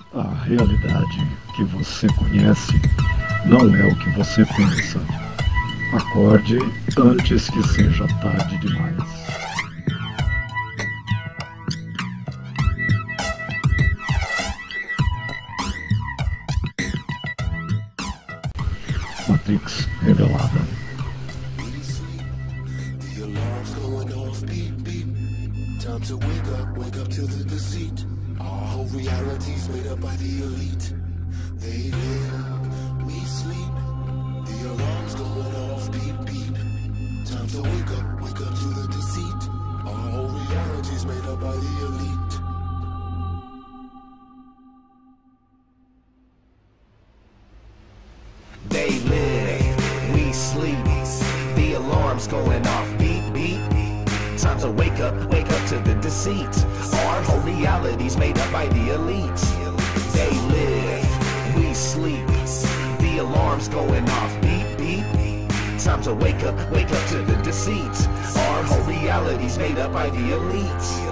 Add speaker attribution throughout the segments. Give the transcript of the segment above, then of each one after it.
Speaker 1: A realidade que você conhece não é o que você pensa. Acorde antes que seja tarde demais. Matrix revelada.
Speaker 2: The alarm's going off, beep, beep. Time to wake up to the deceit. Our whole reality's made up by the elite. They live, we sleep. The alarm's going off, beep, beep. Time to wake up to the deceit. Our whole reality's made up by the elite.
Speaker 3: They live, we sleep. The alarm's going off, beep, beep. Time to wake up to the deceit. Our whole reality's made up by the elite. They live, we sleep. The alarm's going off, beep, beep. Time to wake up to the deceit. Our whole reality's made up by the elite.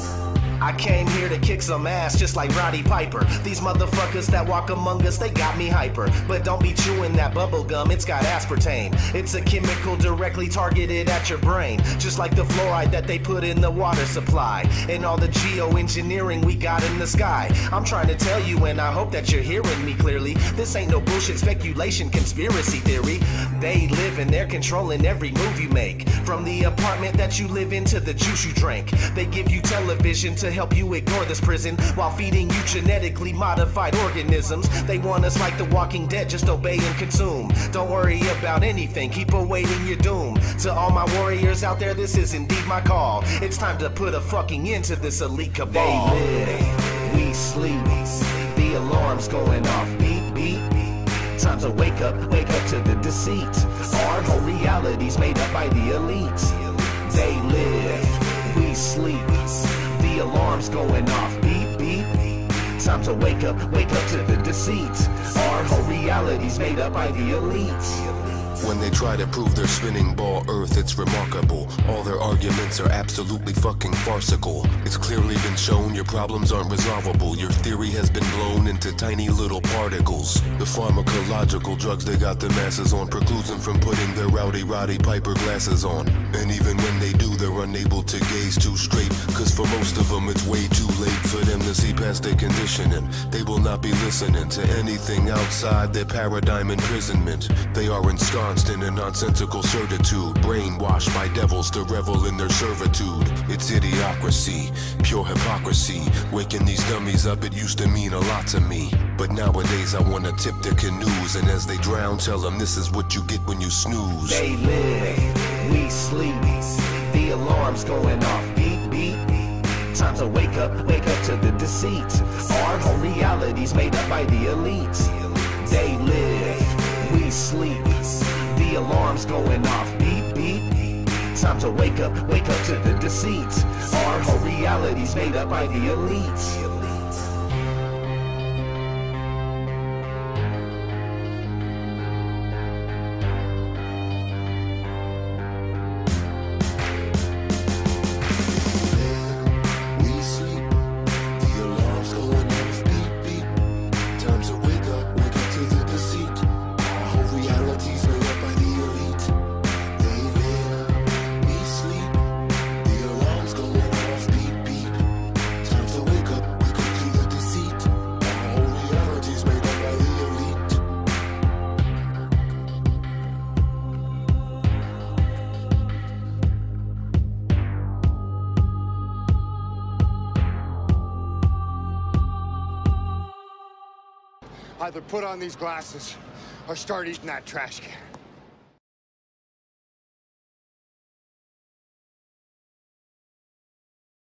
Speaker 3: I came here to kick some ass just like Roddy Piper. These motherfuckers that walk among us, they got me hyper. But don't be chewing that bubble gum, it's got aspartame. It's a chemical directly targeted at your brain, just like the fluoride that they put in the water supply and all the geoengineering we got in the sky. I'm trying to tell you, and I hope that you're hearing me clearly, this ain't no bullshit speculation conspiracy theory. They live and they're controlling every move you make, from the apartment that you live in to the juice you drink. They give you television to help you ignore this prison while feeding you genetically modified organisms. They want us like the Walking Dead, just obey and consume. Don't worry about anything, keep awaiting your doom. To all my warriors out there, this is indeed my call. It's time to put a fucking end to this elite cabal. They live, we sleep. The alarm's going off, beep, beep. Time to wake up to the deceit. Our whole reality's made up by the elite. They live, we sleep. The alarm's going off, beep, beep. Time to wake up to the deceit. Our whole reality's made up by the elite.
Speaker 2: When they try to prove their spinning ball Earth, it's remarkable. All their arguments are absolutely fucking farcical. It's clearly been shown your problems aren't resolvable. Your theory has been blown into tiny little particles. The pharmacological drugs they got the masses on precludes them from putting their rowdy Roddy Piper glasses on. And even when they do, they're unable to gaze too straight, cause for most of them it's way too late for them to see past their conditioning. They will not be listening to anything outside their paradigm imprisonment. They are ensconced in a nonsensical certitude, brainwashed by devils to revel in their servitude. It's idiocracy, pure hypocrisy. Waking these dummies up, it used to mean a lot to me, but nowadays I wanna tip their canoes, and as they drown, tell them this is what you get when you snooze.
Speaker 3: They live, we sleep. The alarm's going off, beep, beep. Time to wake up to the deceit. Our whole reality's made up by the elite. They live, we sleep. The alarm's going off, beep, beep. Time to wake up to the deceit. Our whole reality's made up by the elite.
Speaker 4: Either put on these glasses or start eating that trash can.